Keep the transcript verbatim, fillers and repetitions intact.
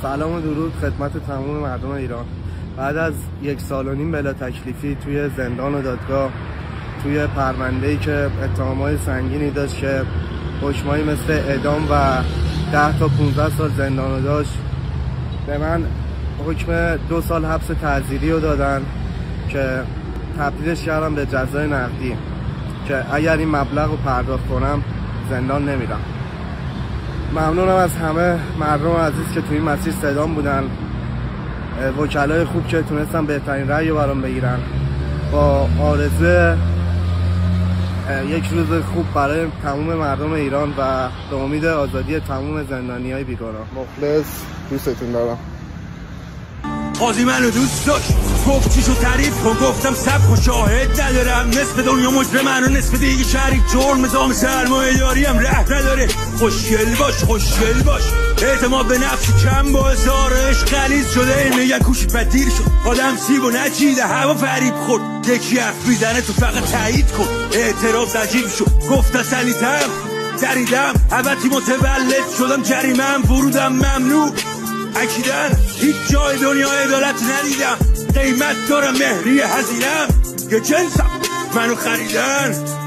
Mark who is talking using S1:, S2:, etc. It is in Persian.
S1: سلام و درود خدمت تمام مردم ایران. بعد از یک سال و نیم بلا تکلیفی توی زندان و دادگاه، توی پرونده‌ای که اتهامات سنگینی داشت که حکمایی مثل اعدام و ده تا پونزده سال زندان داشت، به من حکم دو سال حبس تعزیری رو دادن که تبدیلش کردم به جزای نقدی که اگر این مبلغ رو پرداخت کنم زندان نمیرم. ممنونم از همه مردم عزیز که توی این مسیر صدام بودن، وکلای خوب که تونستن بهترین رأی رو برام بگیرن، با آرزو یک روز خوب برای تمام مردم ایران و به امید آزادی تمام زندانیای بیگناه. مخلص، دوستتون دارم.
S2: قاضی منو دوست داشت، گفت چیشو تعریف کن، گفتم سبک و شاهد ندارم، نصف دنیا مجرم منو نصف دیگه شریک، جرم نظام سرمایه داریم ره نداره. خوشگل باش خوشگل باش، اعتماد به نفس کم با ازارش غلیظ شده، این میگن کوشید بدیر شد، آدم سیب و نچیده هوا فریب خورد، یکی حرف میزنه تو فقط تایید کن، اعتراض عجیب شد، گفت اصلی تم دریدم، البته متولد شدم، جریمم ورودم ممنوع اکیدن، هیچ جای دنیا عدالت ندیدم، قیمت دارم مهری هزینم، یه جنسم منو خریدن.